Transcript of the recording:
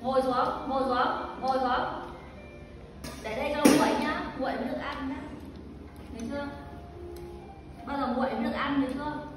Ngồi xuống, ngồi xuống, ngồi xuống. Để đây cho nguội nhá, nguội mới được ăn nhá. Thấy chưa? Bao giờ nguội mới được ăn, thấy chưa?